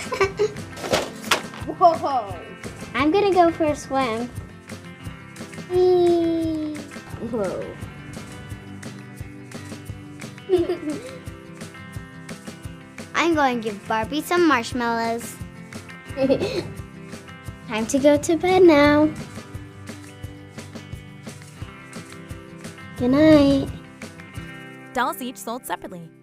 Whoa! I'm gonna go for a swim. Whee. Whoa. I'm going to give Barbie some marshmallows. Time to go to bed now. Good night. Dolls each sold separately.